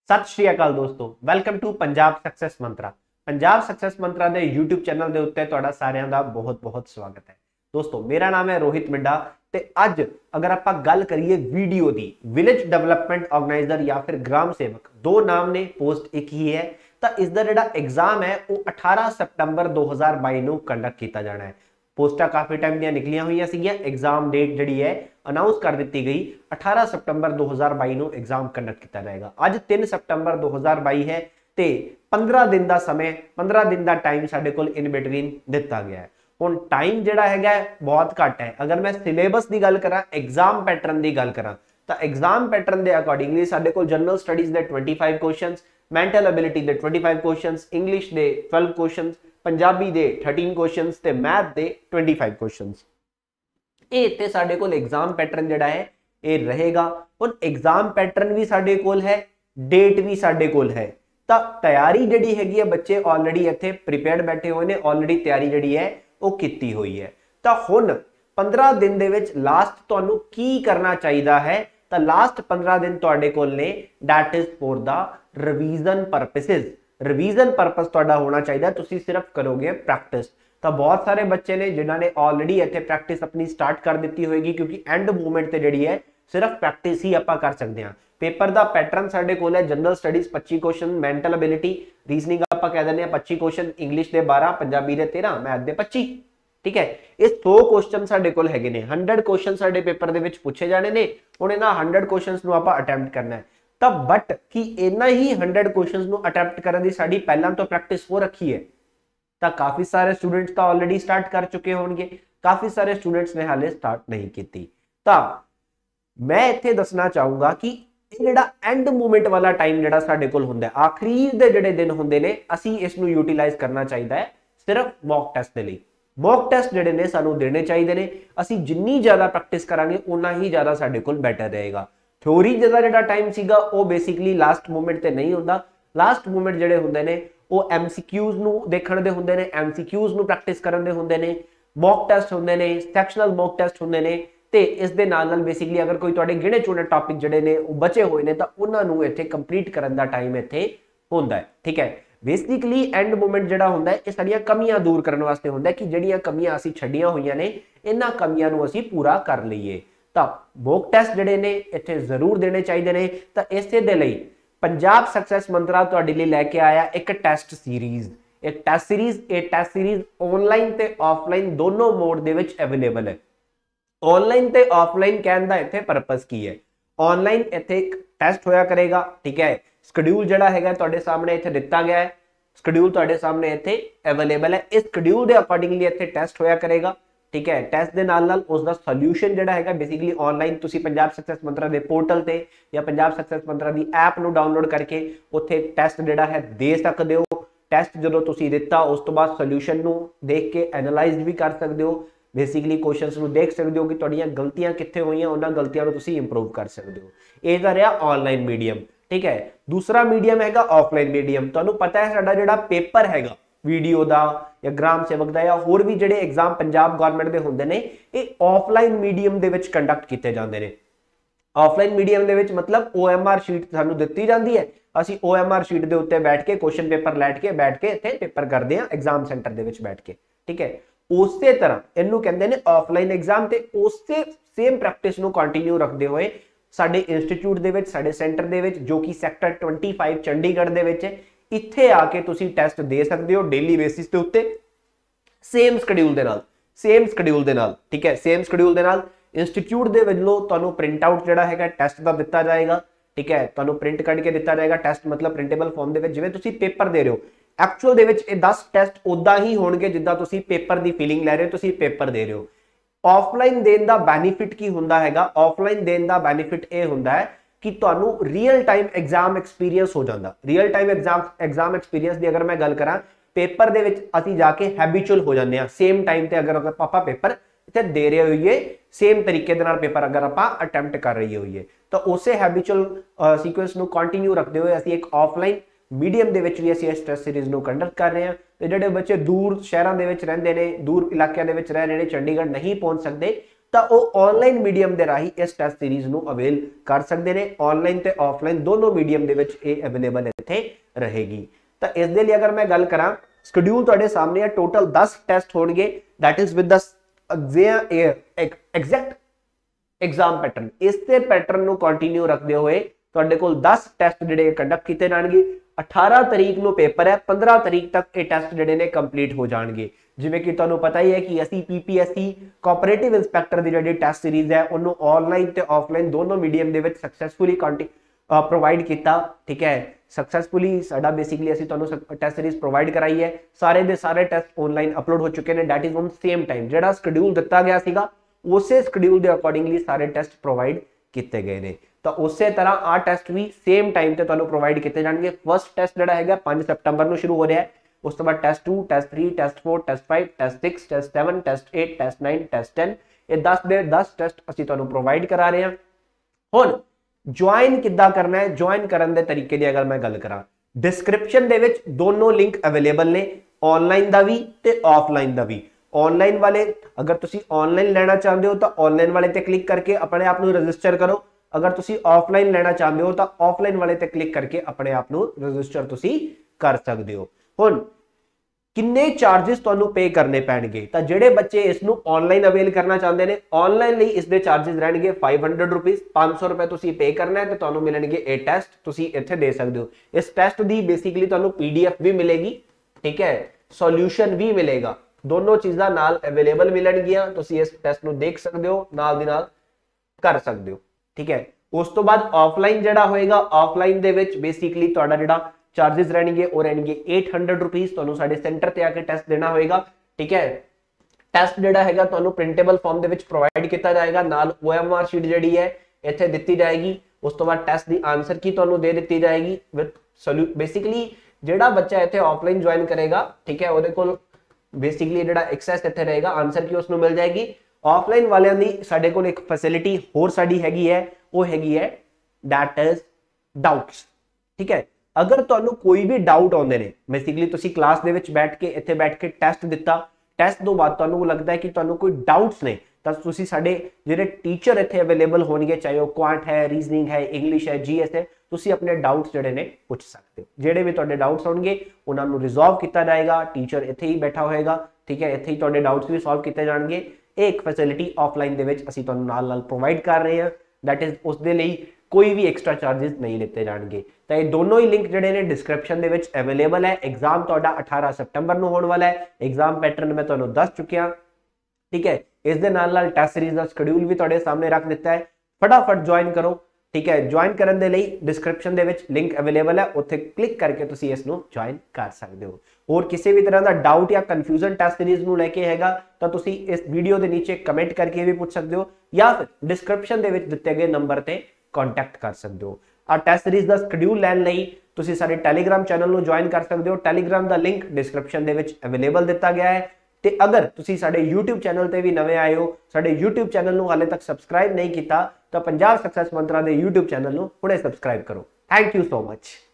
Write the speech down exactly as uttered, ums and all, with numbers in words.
सत श्री अकाल दोस्तों, welcome to Punjab success mantra. Punjab success mantra के यूट्यूब चैनल के उत्ते तुहाडा सारिआं दा बहुत बहुत स्वागत है। दोस्तों मेरा नाम है रोहित मिंडा ते अज अगर आपां गल करिए वीडियो दी, विलेज डेवलपमेंट ऑर्गेनाइजर या फिर ग्राम सेवक, दो नाम ने, पोस्ट एक ही है। तो इसका जिहड़ा एग्जाम है वो अठारह सितंबर दो हज़ार बाईस नूं कंडक्ट किया जाना है। पोस्टां काफ़ी टाइम दी निकलियां हुई सीगियां, एग्जाम डेट जिहड़ी है अनाउंस कर दी गई अठारह सितंबर दो हज़ार बाईस नूं एग्जाम कंडक्ट किया जाएगा। अज तीन सितंबर दो हज़ार बाईस है ते पंद्रह दिन का समय, पंद्रह दिन का टाइम साडे कोल इन बिटवीन दिता गया है। हुण टाइम जिहड़ा हैगा बहुत घट है। अगर मैं सिलेबस की गल करा, एग्जाम पैटर्न की गल करा तो एग्जाम पैटर्न के अकॉर्डिंगली साडे कोल जनरल स्टडीज के पच्चीस क्वेश्चंस, मेंटल एबिलिटी के पच्चीस क्वेश्चंस, इंग्लिश के बारह क्वेश्चंस, पंजाबी दे तेरह क्वेश्चंस ते मैथ दे पच्चीस क्वेश्चंस। ये इत्थे साडे कोल एग्जाम पैटर्न जिहड़ा है ये रहेगा। हुण एग्जाम पैटर्न भी साडे कोल है, डेट भी साडे कोल है। तो तैयारी जिहड़ी हैगी है बच्चे ऑलरेडी इत्थे प्रिपेयर्ड बैठे हुए ने, ऑलरेडी तैयारी जिहड़ी है वो कीती हुई है। तो हुण पंद्रह दिन दे विच लास्ट तुहानू की करना चाहिए है, तो लास्ट पंद्रह दिन तुहाडे कोल ने that is for the revision purposes. Revision purpose तुहाडा होना चाहिए, तुसी सिर्फ करोगे प्रैक्टिस। तो बहुत सारे बच्चे ने जिन्होंने ऑलरेडी इत्थे प्रैक्टिस अपनी स्टार्ट कर दी होगी, क्योंकि एंड मूवमेंट ते जिहड़ी है सिर्फ प्रैक्टिस ही आपां कर सकते हैं। पेपर का पैटर्न साडे कोल है, जनरल स्टडीज पच्चीस क्वेश्चन, मेंटल एबिलिटी रीजनिंग आपां कह दिंदे आ पच्चीस क्वेश्चन, इंग्लिश के बारह, पंजाबी के तेरह, मैथ के पच्चीस। ठीक है, ये सौ क्वेश्चन साडे कोल हैगे ने, हंड्रड क्वेश्चन साडे पेपर दे विच पूछे जाने ने। हुण इन्हां हंड्रड क्वेश्चनस नूं आपां अटैम्प्ट करना है। तो बट कि इन्ना ही हंड्रड क्वेश्चंस नूं अटैम्प्ट करने की साडी पहलां तो प्रैक्टिस हो रखी है। तो काफी सारे स्टूडेंट्स तो ऑलरेडी स्टार्ट कर चुके होंगे, काफी सारे स्टूडेंट्स ने हाले स्टार्ट नहीं की। तो मैं इत्थे दसना चाहूंगा कि जिहड़ा एंड मूवमेंट वाला टाइम जिहड़ा साडे कोल हुंदा है, आखिरी दे जिहड़े दिन हुंदे ने, असीं इस नूं यूटिलाइज करना चाहिए है सिर्फ मॉक टेस्ट दे लई। मॉक टेस्ट जिहड़े ने सानूं देने चाहिए ने। असीं जिन्नी ज्यादा प्रैक्टिस करांगे उन्ना ही ज्यादा साडे कोल बेटर रहेगा। थ्योरी जिहड़ा जिहड़ा टाइम सीगा वो बेसिकली लास्ट मूवमेंट ते नहीं हुंदा। लास्ट मूवमेंट जिहड़े हुंदे ने वो एमसीक्यूज नूं देखण दे हुंदे ने, एमसीक्यूज नूं प्रैक्टिस करन दे हुंदे ने, मॉक टेस्ट हुंदे ने, सैक्शनल मॉक टेस्ट हुंदे ने। ते इस दे नाल नाल बेसिकली अगर कोई तुहाडे गिणे चुणे टॉपिक जिहड़े ने वो बचे हुए ने तां उन्हां नूं इत्थे कंप्लीट करन दा टाइम इत्थे हुंदा है। ठीक है, बेसिकली एंड मूवमेंट जिहड़ा हुंदा है ये साडीआं कमियां दूर करन वास्ते हुंदा है कि जिहड़ियां कमियां असीं छड्डियां होईयां ने इन्हां कमियां नूं असीं पूरा कर लईए। तां मॉक टेस्ट जिहड़े ने इत्थे जरूर देने चाहिए ने। तां इसे दे लई पंजाब सक्सैस मंत्रा तुहाडे लई लैके आया एक टेस्ट सीरीज। एक टेस्ट सीरीज ये टेस्ट सीरीज ऑनलाइन ते ऑफलाइन दोनों मोड दे विच अवेलेबल है। ऑनलाइन ते ऑफलाइन कहण दा इत्थे पर्पस की है। ऑनलाइन इत्थे एक टेस्ट होया करेगा। ठीक है, शेड्यूल जिहड़ा हैगा तुहाडे सामने इत्थे दिता गया है, शेड्यूल तुहाडे सामने इत्थे अवेलेबल है। इस शेड्यूल दे अकॉर्डिंगली इत्थे टेस्ट होया करेगा। ठीक है, टेस्ट दे नाल नाल उसका सोल्यूशन जिहड़ा हैगा बेसिकली ऑनलाइन तुसी पंजाब सक्सैस मंत्रा दे पोर्टल ते या पंजाब सक्सैस मंत्रा दी ऐप नूं डाउनलोड करके उत्थे टेस्ट जिहड़ा है दे सकदे हो। टेस्ट जदों तुसी दिता उस तो बाद सोल्यूशन नूं देख के एनालाइज भी कर सकदे हो। बेसिकली क्वेश्चंस नूं देख सकदे हो कि तुहाडीआं गलतियां कित्थे होईयां, उन्हां गलतियां नूं तुसी इंप्रूव कर सकदे हो। इह रहा ऑनलाइन मीडियम। ठीक है, दूसरा मीडियम हैगा ऑफलाइन मीडियम। तुहानूं पता है साडा जिहड़ा पेपर हैगा वीडियो दा या ग्राम सेवक दा या होर भी जिहड़े एग्जाम पंजाब गवर्नमेंट दे हुंदे ने ये ऑफलाइन मीडियम दे विच कंडक्ट कीते जांदे ने। ऑफलाइन मीडियम दे विच मतलब ओएमआर शीट सानूं दित्ती जांदी है, असीं ओएमआर शीट दे उत्ते बैठ के क्वेश्चन पेपर लैट के बैठ के इत्थे पेपर करदे हां एग्जाम सेंटर दे विच बैठ के। ठीक है, उसे तरह इनू कहते हैं ऑफलाइन एग्जाम ते उसे सेम प्रैक्टिस नू कंटिन्यू रखते हुए साडे इंस्टीट्यूट दे विच, साडे सेंटर दे विच जो कि सैक्टर पच्चीस चंडीगढ़ दे विच है, इत्थे आके तुसी टेस्ट दे सकते हो डेली बेसिस ते उत्ते सेम शेड्यूल दे नाल, सेम शेड्यूल दे नाल। ठीक है, सेम शेड्यूल दे नाल इंस्टीट्यूट दे वल्लों तुहानूं प्रिंट आउट जिहड़ा हैगा टेस्ट दा दित्ता जाएगा। ठीक है, तुहानूं प्रिंट कढ के दित्ता जाएगा टेस्ट, मतलब प्रिंटेबल फॉर्म दे विच जिवें तुसी पेपर दे रहे हो। एक्चुअल दे विच ये दस टेस्ट उदां ही होणगे जिद्दां तुसी पेपर दी फीलिंग लै रहे हो, तुसी पेपर दे रहे हो। ऑफलाइन देण दा बेनिफिट की हुंदा हैगा, ऑफलाइन देण दा बेनिफिट ये हुंदा है कि तुहानूं रियल टाइम एग्जाम एक्सपीरियंस हो जांदा। Real time exam exam experience दी अगर मैं गल करां, पेपर दे विच असीं जाके हैबिचुअल हो जांदे हां। सेम टाइम ते अगर अगर पापा पेपर इत्थे दे रहे होइए, सेम तरीके दे नाल पेपर अगर आपां अटैम्प्ट कर रही होइए, तो उसे हैबिचुअल सीक्वेंस नूं कंटिन्यू रखते हुए असीं एक ऑफलाइन मीडियम दे विच भी असीं इस टेस्ट सीरीज नूं कंडक्ट कर रहे हैं। ते जिहड़े बच्चे दूर शहरां दे विच रहिंदे ने, दूर इलाकिਆਂ दे विच रह रहे ने, चंडीगढ़ नहीं पहुंच सकते, ਤਾਂ ਉਹ ਆਨਲਾਈਨ ਮੀਡੀਅਮ ਦੇ ਰਾਹੀਂ ਇਸ ਟੈਸਟ ਸੀਰੀਜ਼ ਨੂੰ ਅਵੇਲ ਕਰ ਸਕਦੇ ਨੇ। ਆਨਲਾਈਨ ਤੇ ਆਫਲਾਈਨ ਦੋਨੋਂ ਮੀਡੀਅਮ ਦੇ ਵਿੱਚ ਇਹ ਅਵੇਲੇਬਲ ਇੱਥੇ ਰਹੇਗੀ। ਤਾਂ ਇਸ ਦੇ ਲਈ ਅਗਰ ਮੈਂ ਗੱਲ ਕਰਾਂ, ਸ਼ਡਿਊਲ ਤੁਹਾਡੇ ਸਾਹਮਣੇ ਹੈ, ਟੋਟਲ ਦਸ ਟੈਸਟ ਹੋਣਗੇ, that is with the exact exam pattern. इस पैटर्न ਨੂੰ ਕੰਟੀਨਿਊ ਰੱਖਦੇ ਹੋਏ ਤੁਹਾਡੇ ਕੋਲ दस ਟੈਸਟ ਜਿਹੜੇ ਕੰਡਕਟ ਕੀਤੇ ਜਾਣਗੇ। अठारह ਤਰੀਕ ਨੂੰ ਪੇਪਰ ਹੈ, पंद्रह ਤਰੀਕ ਤੱਕ ਇਹ ਟੈਸਟ ਜਿਹੜੇ ਨੇ ਕੰਪਲੀਟ ਹੋ ਜਾਣਗੇ। ਜਿਵੇਂ ਕਿ ਤੁਹਾਨੂੰ ਪਤਾ ਹੀ ਹੈ ਕਿ ਅਸੀਂ ਪੀਪੀਐਸਸੀ ਕੋਆਪਰੇਟਿਵ ਇੰਸਪੈਕਟਰ ਦੀ ਜਿਹੜੀ ਟੈਸਟ ਸੀਰੀਜ਼ ਹੈ ਉਹਨੂੰ ਆਨਲਾਈਨ ਤੇ ਆਫਲਾਈਨ ਦੋਨੋਂ ਮੀਡੀਅਮ ਦੇ ਵਿੱਚ ਸਕਸੈਸਫੁਲੀ प्रोवाइड किया। ठीक है, सक्सेसफुली साडा बेसिकली ਅਸੀਂ ਤੁਹਾਨੂੰ ਟੈਸਟ ਸੀਰੀਜ਼ ਪ੍ਰੋਵਾਈਡ ਕਰਾਈ ਹੈ। ਸਾਰੇ ਦੇ ਸਾਰੇ ਟੈਸਟ ਆਨਲਾਈਨ ਅਪਲੋਡ ਹੋ ਚੁੱਕੇ ਨੇ, that is on same time. ਜਿਹੜਾ ਸ਼ਡਿਊਲ ਦਿੱਤਾ ਗਿਆ ਸੀਗਾ ਉਸੇ ਸ਼ਡਿਊਲ ਦੇ ਅਕੋਰਡਿੰਗਲੀ ਸਾਰੇ ਟੈਸਟ ਪ੍ਰੋਵਾਈਡ ਕੀਤੇ ਗਏ ਨੇ। ਤਾਂ ਉਸੇ ਤਰ੍ਹਾਂ ਆ ਟੈਸਟ ਵੀ ਸੇਮ ਟਾਈਮ ਤੇ ਤੁਹਾਨੂੰ ਪ੍ਰੋਵਾਈਡ ਕੀਤੇ ਜਾਣਗੇ। ਫਸਟ ਟੈਸਟ ਜਿਹੜਾ ਹੈਗਾ पाँच ਸਤੰਬਰ ਨੂੰ ਸ਼ੁਰੂ ਹੋ ਰਿਹਾ ਹੈ। ਉਸ ਤੋਂ ਬਾਅਦ test two, test three, test four, test five, test six, test seven, test eight, test nine, test ten, ਇਹ दस ਦੇ दस ਟੈਸਟ ਅਸੀਂ ਤੁਹਾਨੂੰ ਪ੍ਰੋਵਾਈਡ ਕਰਾ ਰਹੇ ਹਾਂ। ਹੁਣ ज्वाइन किद्दां करना है, ज्वाइन करन दे तरीके दी अगर मैं गल करा, डिस्क्रिप्शन दे विच दोनों लिंक अवेलेबल ने, ऑनलाइन दा भी ते ऑफलाइन दा भी। ऑनलाइन वाले अगर तुसी ऑनलाइन लेना चाहते हो तो ऑनलाइन वाले ते क्लिक करके अपने आप नू रजिस्टर करो। अगर तुसी ऑफलाइन लेना चाहते हो तो ऑफलाइन वाले ते क्लिक करके अपने आप नू रजिस्टर तुसी कर सकते हो। हुण किन्ने चार्जेस तुहानू पे करने पैणगे, तो जेडे बच्चे इसनू ऑनलाइन अवेल करना चाहते हैं ऑनलाइन लई इसदे चार्जेस रहणगे फाइव हंड्रड रुपीज़, पाँच सौ रुपए तुसी पे करना है तो तुहानू मिलणगे ये टेस्ट तुसी इत्थे दे सकते हो। इस टेस्ट दी बेसिकली तुहानू पीडीएफ भी मिलेगी, ठीक है, सॉल्यूशन भी मिलेगा, दोनों चीज़ां नाल अवेलेबल मिलणगियां। तुसी इस टेस्ट नू देख सकते हो, नाल दी नाल कर सकते हो, ठीक है। उस तो बाद ऑफलाइन जिहड़ा होएगा, ऑफलाइन दे विच बेसिकली तुहाडा जिहड़ा चार्जेस रहणगे वो रहणगे एट हंड्रड रुपीज़। तुहानू साडे सेंटर ते आके टेस्ट देना होएगा, ठीक है। टेस्ट जिहड़ा हैगा तुहानू प्रिंटेबल फॉर्म दे विच प्रोवाइड किया जाएगा, नाल ओएमआर शीट जिहड़ी है इत्थे दित्ती जाएगी। उस तो बाद टेस्ट दी आंसर की तुहानू दे दित्ती जाएगी विद सॉल्यू। बेसिकली जिहड़ा बच्चा इत्थे ऑफलाइन ज्वाइन करेगा, ठीक है, उहदे कोल बेसिकली जिहड़ा एक्सेस इत्थे रहेगा, आंसर की उसनू मिल जाएगी। ऑफलाइन वालियां दी साडे कोल एक फैसिलिटी होर साडी हैगी है, वो हैगी है दैट इज डाउट्स, ठीक है। अगर तुहानू कोई भी डाउट आउंदे ने, बेसिकली तुसी क्लास दे विच बैठ के इत्थे बैठ के टेस्ट दिता, टेस्ट तो बाद तुहानू लगता है कि तुहानू कोई डाउट्स ने, तो तुसी साडे जिहड़े टीचर इत्थे अवेलेबल होणगे, चाहे वो क्वांट है, रीजनिंग है, इंग्लिश है, जीएस है, तुसी अपने डाउट्स जिहड़े ने पूछ सकते हो। जिहड़े भी तुहाडे डाउट्स होणगे उन्हां नू रिजॉल्व किया जाएगा, टीचर इत्थे ही बैठा होएगा, ठीक है, इत्थे ही तुहाडे डाउट्स भी सॉल्व किए जाणगे। एक फैसिलिटी ऑफलाइन दे विच असीं तुहानू नाल नाल प्रोवाइड कर रहे हैं, दैट इज उस दे लई कोई भी एक्स्ट्रा चार्जेस नहीं लेते जाएंगे। तो ये दोनों ही लिंक जिहड़े ने डिस्क्रिप्शन दे विच अवेलेबल है। एग्जाम तुहाडा अठारह सितंबर नूं होने वाला है। एग्जाम पैटर्न मैं तुहानू दस चुकिया, ठीक है। इस दे नाल नाल टेस्ट सीरीज दा शेड्यूल भी तुहाडे सामने रख दिता है, फटाफट ज्वाइन करो, ठीक है। ज्वाइन करन दे लई डिस्क्रिप्शन दे विच लिंक अवेलेबल है, उत्थे क्लिक करके तुसीं इस नूं ज्वाइन कर सकते हो। और किसी भी तरह का डाउट या कन्फ्यूजन टेस्ट सीरीज नूं लैके हैगा तो तुसीं इस वीडियो के नीचे कमेंट करके भी पूछ सकते हो, या फिर डिस्क्रिप्शन दे विच दिते गए नंबर ते कॉन्टैक्ट कर सकते हो। आ टेस्ट सीरीज का शेड्यूल लैन लई तुसीं साडे टैलीग्राम चैनल नूं ज्वाइन कर सकते हो। टैलीग्राम का लिंक डिस्क्रिप्शन दे विच अवेलेबल दिता गया है। ते अगर तुसीं साडे यूट्यूब चैनल ते भी नवे आए हो, साडे यूट्यूब चैनल नूं हाले तक सबसक्राइब नहीं किया, तो पंजाब सक्सेस मंत्रा दे यूट्यूब चैनल नूं हुणे सबसक्राइब करो। Thank you so much.